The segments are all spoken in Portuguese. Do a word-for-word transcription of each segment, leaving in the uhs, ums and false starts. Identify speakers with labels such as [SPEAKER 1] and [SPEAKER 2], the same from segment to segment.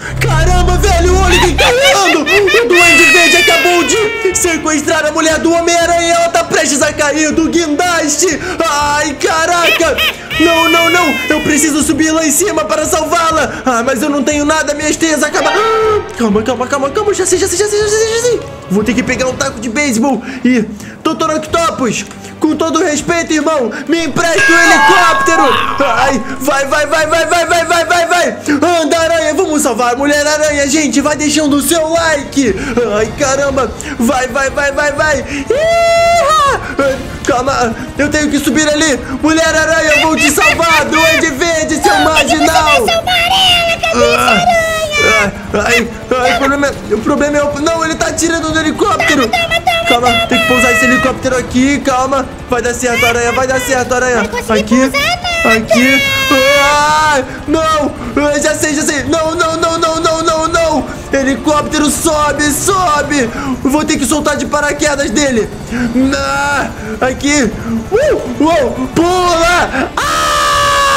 [SPEAKER 1] Caramba, velho, olha quem tá rolando! O Duende Verde acabou de sequestrar a mulher do Homem-Aranha e ela tá prestes a cair do guindaste! Ai, caraca! Não, não, não! Eu preciso subir lá em cima para salvá-la! Ah, mas eu não tenho nada, minhas teias acabaram... Calma, calma, calma, calma, já sei, já sei, já sei, já sei, já sei! Vou ter que pegar um taco de beisebol e... doutor Octopus, com todo respeito, irmão, me empresta o helicóptero! Ai, vai, vai, vai, vai, vai, vai, vai, vai, vai! Anda, aranha, vamos salvar a Mulher-Aranha, gente! Vai deixando o seu like! Ai, caramba! Vai, vai, vai, vai, vai! Ih! Calma, eu tenho que subir ali! Mulher-Aranha, eu vou te salvar! Duende Verde, seu marginal!
[SPEAKER 2] Você vai salvar ela, cabeça aranha!
[SPEAKER 1] Ai, ai, ai, o problema, é, o problema é o... Não, ele tá atirando do helicóptero!
[SPEAKER 2] Toma, toma, toma,
[SPEAKER 1] Calma,
[SPEAKER 2] toma.
[SPEAKER 1] tem que pousar esse helicóptero aqui, calma! Vai dar certo, aranha, vai dar certo, aranha!
[SPEAKER 2] Vai conseguir
[SPEAKER 1] Aqui,
[SPEAKER 2] pousar nada.
[SPEAKER 1] aqui... Ai, não! Ai, já sei, já sei! Não, não, não, não, não, não, não! Helicóptero sobe, sobe! Vou ter que soltar de paraquedas dele! Ah, aqui! Uh, uh, pula! Ah!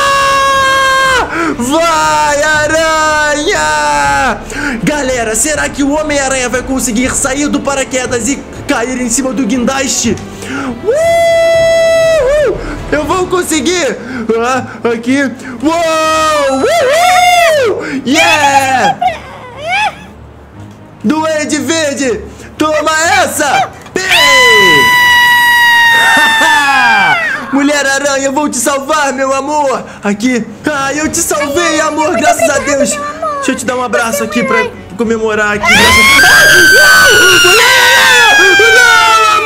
[SPEAKER 1] Vai, aranha! Galera, será que o Homem-Aranha vai conseguir sair do paraquedas e cair em cima do guindaste? Uh! Eu vou conseguir! Ah, aqui! Uou! Uh! Yeah! Duende Verde! Toma essa! Pei! Mulher-Aranha, eu vou te salvar, meu amor! Aqui! Ah, eu te salvei, amor! Graças a Deus! Deixa eu te dar um abraço aqui pra comemorar aqui. Graças... Não!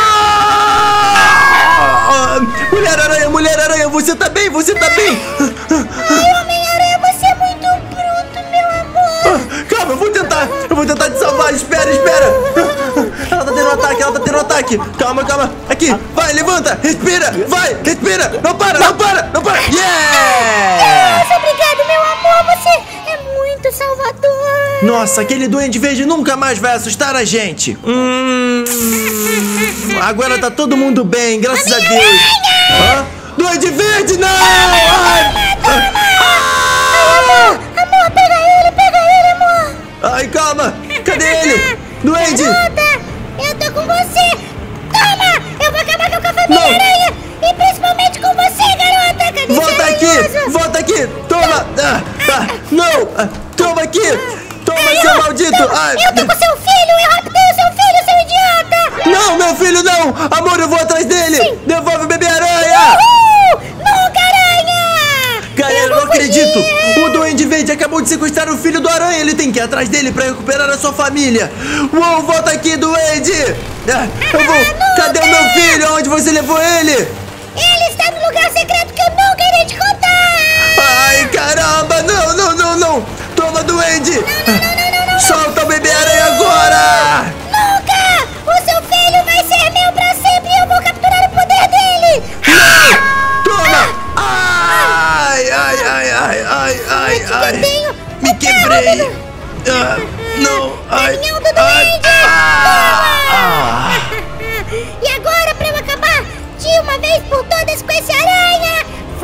[SPEAKER 1] Não, amor! Mulher-Aranha, Mulher-Aranha, você tá bem? Você tá bem?
[SPEAKER 2] Ai, Homem-Aranha, você é muito bruto, meu amor!
[SPEAKER 1] Calma, eu vou tentar! Eu vou tentar te salvar! Espera, espera! Ela tá tendo um ataque, ela tá tendo um ataque! Calma, calma! Aqui! Vai, levanta! Respira! Vai! Respira! Não para! Não para! Não para! Yeah!
[SPEAKER 2] Nossa, obrigado, meu amor! Você é muito salvador!
[SPEAKER 1] Nossa, aquele Duende Verde nunca mais vai assustar a gente! Hum, agora tá todo mundo bem, graças a Deus! Hã? Duende Verde, não! Ai,
[SPEAKER 2] Amor, amor, pega ele, pega ele, amor!
[SPEAKER 1] ai, calma! Cadê ele? Duende!
[SPEAKER 2] Garota, eu tô com você! Toma! Eu vou acabar com a família aranha! E principalmente com você, garota! Cadê
[SPEAKER 1] Volta
[SPEAKER 2] seu
[SPEAKER 1] aqui!
[SPEAKER 2] aranhoso?
[SPEAKER 1] Volta aqui! Toma! Ah, ah, não! Ah, toma aqui! Toma,
[SPEAKER 2] Ai,
[SPEAKER 1] seu
[SPEAKER 2] eu-
[SPEAKER 1] maldito!
[SPEAKER 2] Eu,
[SPEAKER 1] Ai,
[SPEAKER 2] eu tô com seu filho! Eu raptei o seu filho, seu idiota!
[SPEAKER 1] não, meu filho, não! Amor, eu vou atrás dele!
[SPEAKER 2] Sim.
[SPEAKER 1] Devolve o bebê-aranha!
[SPEAKER 2] Uhul! Nunca, aranha!
[SPEAKER 1] Galera, eu
[SPEAKER 2] vou
[SPEAKER 1] não acredito!
[SPEAKER 2] fugir.
[SPEAKER 1] O Duende Verde acabou de sequestrar o filho do Aranha! Ele tem que ir atrás dele pra recuperar a sua família! Uou, volta aqui, Duende! Ah, eu vou... Cadê o meu filho? Onde você levou ele?
[SPEAKER 2] Ele está no lugar secreto que eu nunca irei te contar!
[SPEAKER 1] Ai, caramba! Não, não, não, não! Toma, Duende! Solta o bebê-aranha agora!
[SPEAKER 2] Nunca! O seu filho vai ser meu pra sempre e eu vou capturar o poder dele!
[SPEAKER 1] Toma! Ai, ai, ai, ai, ai, ai,
[SPEAKER 2] Eu
[SPEAKER 1] ai!
[SPEAKER 2] tenho
[SPEAKER 1] Me
[SPEAKER 2] o
[SPEAKER 1] quebrei!
[SPEAKER 2] carro
[SPEAKER 1] Ah, não! Ai!
[SPEAKER 2] Caminhão do
[SPEAKER 1] ai,
[SPEAKER 2] Duende!
[SPEAKER 1] ah, ah.
[SPEAKER 2] E agora, pra eu acabar de uma vez por todas com esse aranha,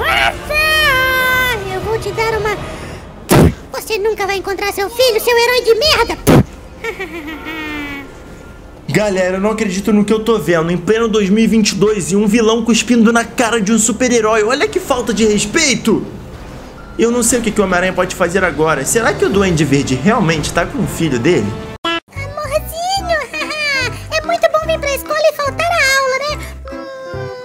[SPEAKER 2] eu vou te dar uma... Você nunca vai encontrar seu filho, seu herói de merda!
[SPEAKER 1] Galera, eu não acredito no que eu tô vendo. Em pleno dois mil e vinte e dois e um vilão cuspindo na cara de um super-herói. Olha que falta de respeito! Eu não sei o que, que o Homem-Aranha pode fazer agora. Será que o Duende Verde realmente tá com o filho dele?
[SPEAKER 2] Amorzinho, é muito bom vir pra escola e faltar a aula, né?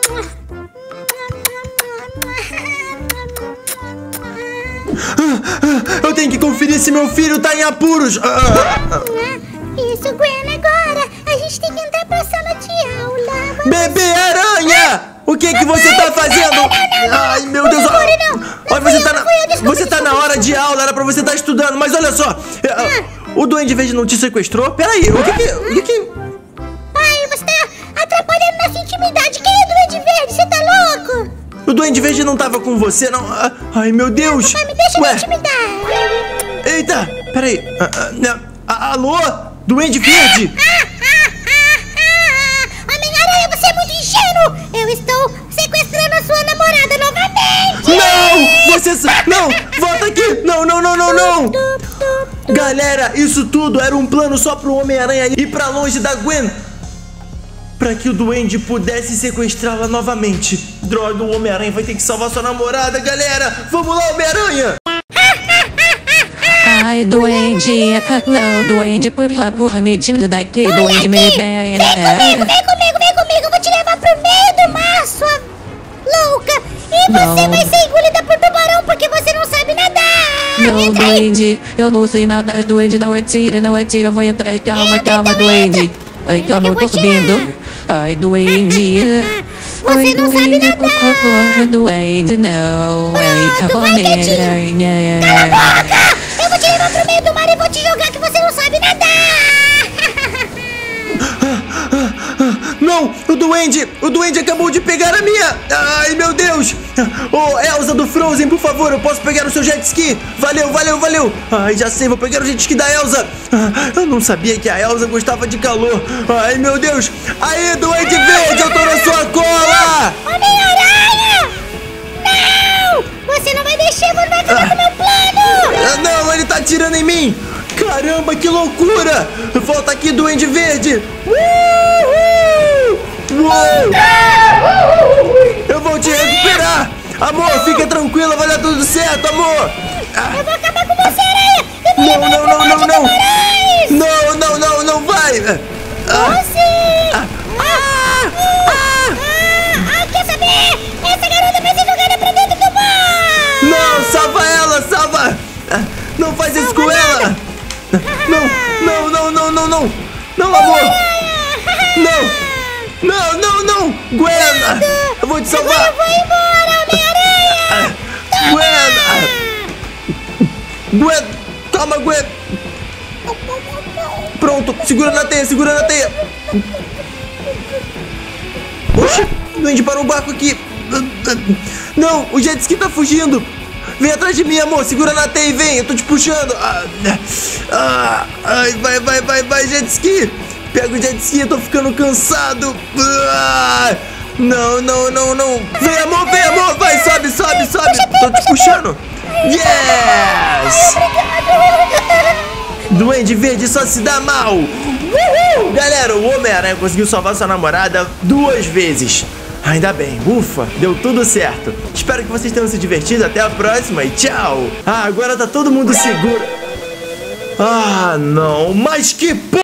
[SPEAKER 1] Eu tenho que conferir se meu filho tá em apuros.
[SPEAKER 2] Isso, Gwen, agora a gente tem que entrar pra sala de aula. Vamos...
[SPEAKER 1] Bebê-aranha! O que que você tá fazendo? Ai, meu Deus! Olha, você tá na, você tá na hora de aula, era pra você estar estudando, mas olha só! O Duende Verde não te sequestrou? Peraí, o que que... O que que...
[SPEAKER 2] Pai, você tá atrapalhando nossa intimidade. Quem é o Duende Verde? Você tá louco?
[SPEAKER 1] O Duende Verde não tava com você, não? Ai, meu Deus!
[SPEAKER 2] Pai, me deixa
[SPEAKER 1] Ué.
[SPEAKER 2] me intimidar.
[SPEAKER 1] Eita! Peraí! Ah, ah, não. Ah, alô? Duende Verde?
[SPEAKER 2] Homem-Aranha, você é muito ingênuo. Eu estou sequestrando a sua namorada novamente.
[SPEAKER 1] Não! Você... Não! Volta aqui! Não, não, não, não, não!
[SPEAKER 2] Tu, tu,
[SPEAKER 1] Galera, isso tudo era um plano só pro Homem-Aranha ir pra longe da Gwen, pra que o Duende pudesse sequestrá-la novamente. Droga, o Homem-Aranha vai ter que salvar sua namorada, galera. Vamos lá, Homem-Aranha.
[SPEAKER 3] Ai, Duende, não, Duende, por favor, me tira daqui, Duende, me
[SPEAKER 2] Vem comigo, vem comigo, vem comigo. Eu vou te levar pro meio do mar, sua louca. E você
[SPEAKER 3] Não.
[SPEAKER 2] vai ser engolida por tubarão porque você não sabe nadar.
[SPEAKER 3] Não,
[SPEAKER 2] Entra aí.
[SPEAKER 3] Duende, eu não sei nadar, Duende, não atira, não atira, eu vou entrar, calma, calma, Duende. Ai, calma, eu tô subindo. Ai, Duende.
[SPEAKER 2] Você
[SPEAKER 3] Ai,
[SPEAKER 2] não sabe
[SPEAKER 3] Duende, por
[SPEAKER 2] nadar.
[SPEAKER 3] favor, Duende, não. Ai,
[SPEAKER 2] Ah, tu
[SPEAKER 3] calma,
[SPEAKER 2] vai, quietinho.
[SPEAKER 3] né?
[SPEAKER 2] Cala a boca. Eu vou te levar pro meio do mar e vou te jogar que você não sabe nadar.
[SPEAKER 1] Não, o Duende, o Duende acabou de pegar a minha. Ai, meu Deus. Ô, Elsa do Frozen, por favor, eu posso pegar o seu jet ski? Valeu, valeu, valeu. Ai, já sei, vou pegar o jet ski da Elsa. Ah, eu não sabia que a Elsa gostava de calor. Ai, meu Deus. Aí, Duende Verde, eu tô na sua cola.
[SPEAKER 2] Homem-Aranha! Não! Você não vai deixar, você vai acabar com o meu plano!
[SPEAKER 1] Ah, não, ele tá atirando em mim. Caramba, que loucura. Volta aqui, Duende Verde. Uhul! Uou! Eu vou te recuperar. Amor, fica tranquila, vai dar tudo certo, amor.
[SPEAKER 2] Eu vou acabar com você, aranha! Eu vou
[SPEAKER 1] Não,
[SPEAKER 2] levar
[SPEAKER 1] não,
[SPEAKER 2] pro
[SPEAKER 1] não,
[SPEAKER 2] mar
[SPEAKER 1] não,
[SPEAKER 2] de
[SPEAKER 1] não.
[SPEAKER 2] tubarões!
[SPEAKER 1] Não, não, não, não vai. Ah,
[SPEAKER 2] Você!
[SPEAKER 1] ah,
[SPEAKER 2] Ah, ah, ah, quer saber? Essa garota vai ser jogada pra dentro do mar!
[SPEAKER 1] não, salva ela, salva. Ah, não faz isso com ela. Não, não, não, não, não, não. Não, amor. Não. Não, não, não. Gwen, eu vou te
[SPEAKER 2] Agora
[SPEAKER 1] salvar.
[SPEAKER 2] eu vou embora, Homem-Aranha!
[SPEAKER 1] Gwen. Gwen, calma, Gwen. Pronto, segura na teia, segura na teia. Oxe, o Duende parou o barco aqui. Não, o jet ski tá fugindo. Vem atrás de mim, amor, segura na teia e vem, eu tô te puxando. Ah, ah, ai, vai, vai, vai, vai, jet ski. Pega o jet ski, eu tô ficando cansado. Ah, não, não, não, não. Vem, amor, vem, amor, vai, sobe, sobe, sobe. Tô te puxando. Yes! Duende Verde só se dá mal. Uhul! Galera, o Homem-Aranha conseguiu salvar sua namorada duas vezes. Ainda bem, ufa, deu tudo certo. Espero que vocês tenham se divertido. Até a próxima e tchau. Ah, agora tá todo mundo seguro. Ah, não, mas que p...